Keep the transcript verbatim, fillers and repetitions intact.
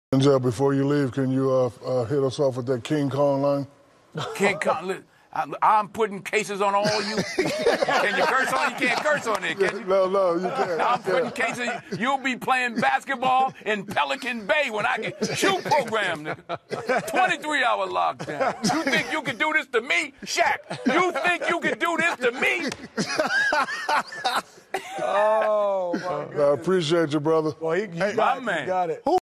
Denzel, before you leave, can you uh, uh, hit us off with that King Kong line? King Kong, look, I'm, I'm putting cases on all you. Can you curse on? You can't curse on it, can you? No, no, you can't. I'm you putting can't. cases. You'll be playing basketball in Pelican Bay when I get shoot program, nigga. twenty-three hour lockdown. You think you can do this to me? Shaq, you think you can do this to me? Oh, my God. I appreciate you, brother. Well, he, you Hey, got, my man. You got it.